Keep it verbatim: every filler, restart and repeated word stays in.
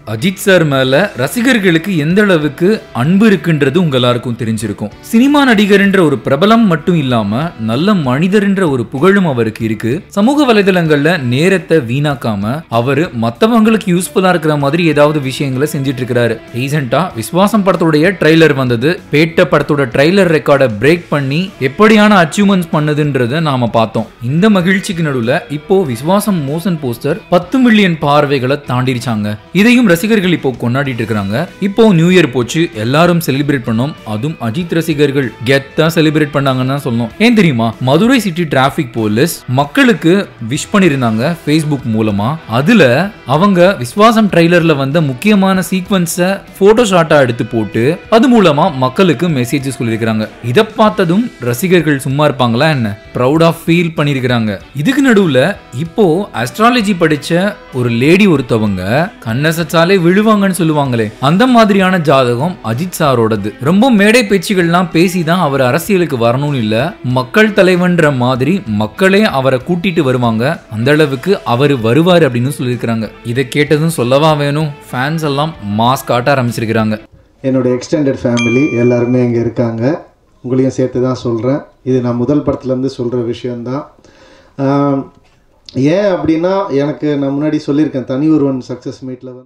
Ajith sir மேல ரசிகர்களுக்கு எந்த அளவுக்கு அன்பு இருக்குன்றது உங்க எல்லாருக்கும் தெரிஞ்சிருக்கும். சினிமா நடிகர்ன்ற ஒரு பிரபலம் மட்டும் இல்லாம நல்ல மனிதர்ன்ற ஒரு புகழும் அவருக்கு இருக்கு. சமூக வலைதளங்கள்ல நேரத்தை வீணாக்காம அவரு மத்தவங்களுக்கு யூஸ்ஃபுல்லா இருக்கிற மாதிரி ஏதாவது விஷயங்களை செஞ்சிட்டு இருக்காரு. ரீசெண்டா விஸ்வாசம் படத்தோடைய ட்ரைலர் வந்தது. பேட்ட படத்தோட ட்ரைலர் ரெக்கார்டை பிரேக் பண்ணி எப்படியான அச்சீவ்மெண்ட்ஸ் பண்ணதுன்றத நாம பார்த்தோம். இந்த மகிழ்ச்சிக்கு நடுவுல இப்போ விஸ்வாசம் மோஷன் போஸ்டர் பத்து மில்லியன் பார்வைகளை தாண்டிருச்சாங்க. இதையும் ரசிகர்கள் இப்போ கொண்டாடிட்டு இருக்காங்க. இப்போ நியூ இயர் போச்சு, எல்லாரும் செலிப்ரேட் பண்ணோம். அதுவும் அஜித் ரசிகர்கள் கெத்தா செலிப்ரேட் பண்ணாங்கன்னு தான் சொல்லணும். ஏன் தெரியுமா? மதுரை சிட்டி டிராபிக் போலீஸ் மக்களுக்கு விஷ் பண்ணிருந்தாங்க Facebook மூலமா. அதுல அவங்க விஸ்வாசம் ட்ரைலர்ல வந்த முக்கியமான சீக்வன்ஸை போட்டோஷாட்டா எடுத்து போட்டு அது மூலமா மக்களுக்கு மெசேஜ் சொல்லியிருக்காங்க. இதை பார்த்ததும் ரசிகர்கள் சும்மா இருப்பாங்களா என்ன? ப்ரௌடா ஃபீல் பண்ணிருக்காங்க. இதுக்கு நடுவுல இப்போ அஸ்ட்ராலஜி படிச்ச ஒரு லேடி ஒருத்தவங்க கண்ணசச்சாலே விழுவாங்கன்னு சொல்லுவாங்களே, அந்த மாதிரியான ஜாதகம் அஜித் சாரோடது. ரொம்ப மேடை பேச்சுகள்லாம் பேசிதான் அவர் அரசியலுக்கு வரணும்னு இல்ல, மக்கள் தலைவன்ற மாதிரி மக்களே அவரை கூட்டிட்டு வருவாங்க. அந்த அளவுக்கு அவர் வருவார் அப்படின்னு சொல்லியிருக்கிறாங்க. இதை கேட்டதும் சொல்லவா வேணும், ஃபேன்ஸ் எல்லாம் மாஸ் காட்ட ஆரம்பிச்சிருக்கிறாங்க. என்னோட எக்ஸ்டெண்டட் ஃபேமிலி எல்லாருமே இங்கே இருக்காங்க. உங்களையும் சேர்த்து தான் சொல்கிறேன். இது நான் முதல் படத்துலேருந்து சொல்கிற விஷயந்தான். ஏன் அப்படின்னா, எனக்கு நான் முன்னாடி சொல்லியிருக்கேன், தனி ஒருவன் சக்ஸஸ் மீட்டில் வந்து